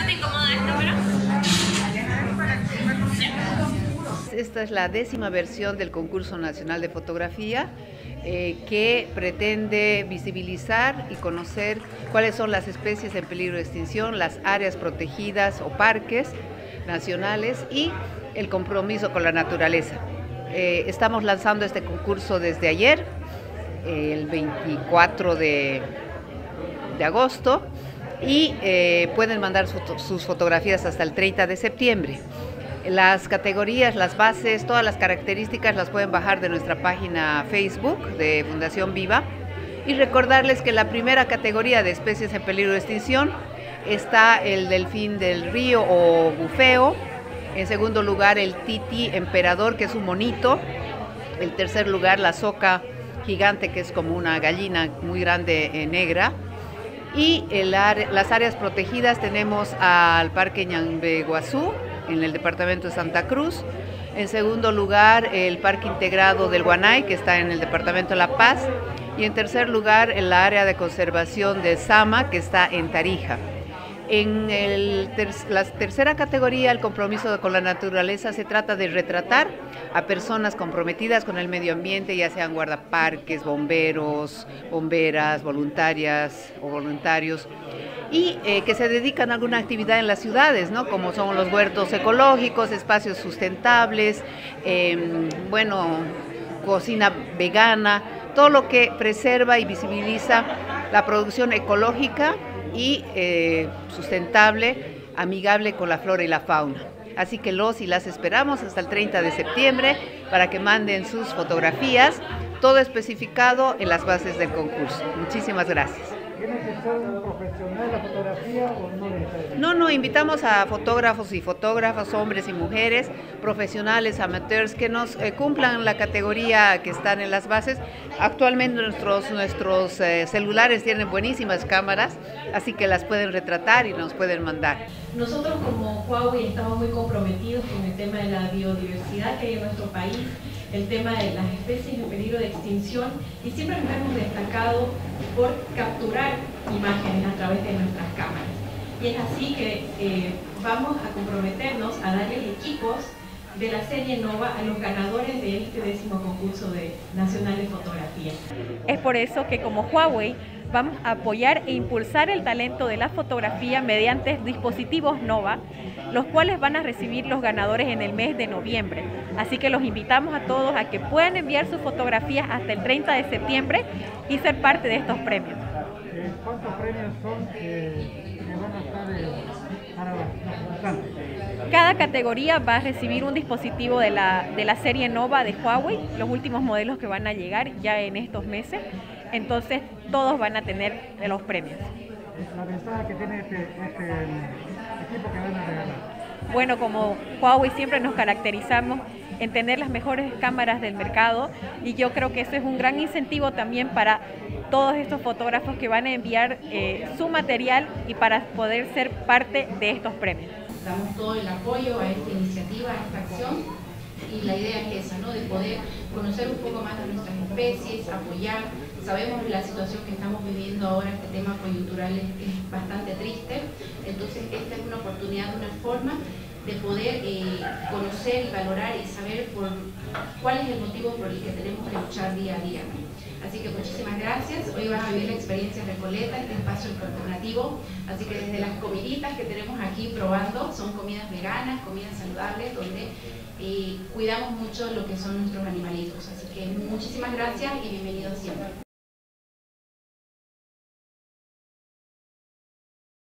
¿Se te incomoda esto, pero? Esta es la 10ª versión del Concurso Nacional de Fotografía que pretende visibilizar y conocer cuáles son las especies en peligro de extinción, las áreas protegidas o parques nacionales y el compromiso con la naturaleza. Estamos lanzando este concurso desde ayer, el 24 de agosto, y pueden mandar sus fotografías hasta el 30 de septiembre. Las categorías, las bases, todas las características las pueden bajar de nuestra página Facebook de Fundación Viva. Y recordarles que la primera categoría de especies en peligro de extinción está el delfín del río o bufeo. En segundo lugar, el tití emperador, que es un monito. En tercer lugar, la soca gigante, que es como una gallina muy grande negra. Y las áreas protegidas tenemos al Parque Ñambeguazú, en el departamento de Santa Cruz. En segundo lugar, el Parque Integrado del Guanay, que está en el departamento de La Paz. Y en tercer lugar, el área de conservación de Sama, que está en Tarija. En la tercera categoría, el compromiso con la naturaleza, se trata de retratar a personas comprometidas con el medio ambiente, ya sean guardaparques, bomberos, bomberas, voluntarias o voluntarios, y que se dedican a alguna actividad en las ciudades, ¿no? Como son los huertos ecológicos, espacios sustentables, cocina vegana, todo lo que preserva y visibiliza la producción ecológica y sustentable, amigable con la flora y la fauna. Así que los y las esperamos hasta el 30 de septiembre para que manden sus fotografías, todo especificado en las bases del concurso. Muchísimas gracias. ¿Tiene que ser un profesional la fotografía o no necesariamente? No, invitamos a fotógrafos y fotógrafas, hombres y mujeres, profesionales, amateurs, que nos cumplan la categoría que están en las bases. Actualmente nuestros celulares tienen buenísimas cámaras, así que las pueden retratar y nos pueden mandar. Nosotros como Huawei estamos muy comprometidos con el tema de la biodiversidad que hay en nuestro país, el tema de las especies en peligro de extinción, y siempre nos hemos destacado por capturar imágenes a través de nuestras cámaras. Y es así que vamos a comprometernos a darles equipos de la serie Nova a los ganadores de este 10º concurso nacional de fotografía. Es por eso que como Huawei vamos a apoyar e impulsar el talento de la fotografía mediante dispositivos Nova, los cuales van a recibir los ganadores en el mes de noviembre. Así que los invitamos a todos a que puedan enviar sus fotografías hasta el 30 de septiembre y ser parte de estos premios. ¿Cuántos premios son que van a estar para los concursantes? Cada categoría va a recibir un dispositivo de la serie Nova de Huawei, los últimos modelos que van a llegar ya en estos meses. Entonces todos van a tener los premios. La ventaja que tiene este equipo que van a regalar. Bueno, como Huawei siempre nos caracterizamos en tener las mejores cámaras del mercado, y yo creo que eso es un gran incentivo también para todos estos fotógrafos que van a enviar su material y para poder ser parte de estos premios. Damos todo el apoyo a esta iniciativa, a esta acción, y la idea es esa, ¿no? De poder conocer un poco más de nuestras especies, apoyar. Sabemos la situación que estamos viviendo ahora, este tema coyuntural es bastante triste, entonces esta es una oportunidad, una forma de poder conocer y valorar y saber cuál es el motivo por el que tenemos que luchar día a día, ¿no? Así que muchísimas gracias. Hoy van a vivir la experiencia Recoleta, este espacio alternativo. Así que desde las comiditas que tenemos aquí probando, son comidas veganas, comidas saludables, donde cuidamos mucho lo que son nuestros animalitos. Así que muchísimas gracias y bienvenidos siempre.